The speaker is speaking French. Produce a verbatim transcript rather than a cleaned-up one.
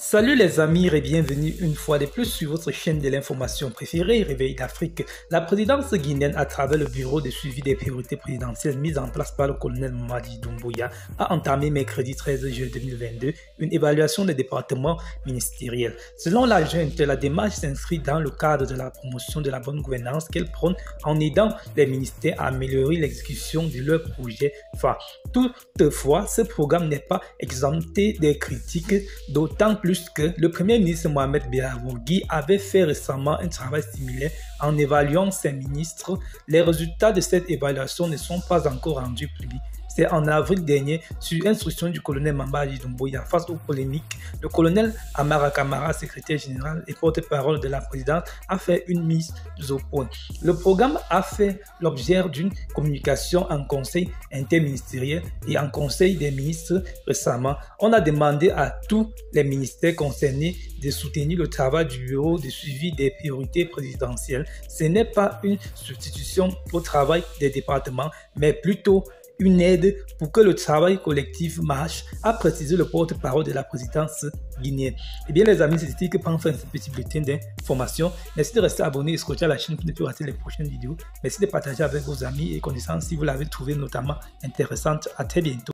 Salut les amis et bienvenue une fois de plus sur votre chaîne de l'information préférée, Réveil d'Afrique. La présidence guinéenne, à travers le bureau de suivi des priorités présidentielles mis en place par le colonel Mamadi Doumbouya, a entamé mercredi treize juillet deux mille vingt-deux une évaluation des départements ministériels. Selon la junte, la démarche s'inscrit dans le cadre de la promotion de la bonne gouvernance qu'elle prône en aidant les ministères à améliorer l'exécution de leurs projets phares. Toutefois, ce programme n'est pas exempté des critiques, d'autant plus Plus que le Premier ministre Mohamed Biawougui avait fait récemment un travail similaire en évaluant ses ministres. Les résultats de cette évaluation ne sont pas encore rendus publics. C'est en avril dernier, sur instruction du colonel Mamadi Doumbouya, face aux polémiques, le colonel Amara Kamara, secrétaire général et porte-parole de la présidence, a fait une mise au point. Le programme a fait l'objet d'une communication en conseil interministériel et en conseil des ministres récemment. On a demandé à tous les ministères concernés de soutenir le travail du bureau de suivi des priorités présidentielles. Ce n'est pas une substitution au travail des départements, mais plutôt une aide pour que le travail collectif marche, a précisé le porte-parole de la présidence guinéenne. Et bien les amis, c'est ici que prend fin ce petit bulletin d'information. Merci de rester abonné et scotcher à la chaîne pour ne plus rater les prochaines vidéos. Merci de partager avec vos amis et connaissances si vous l'avez trouvé notamment intéressante. À très bientôt.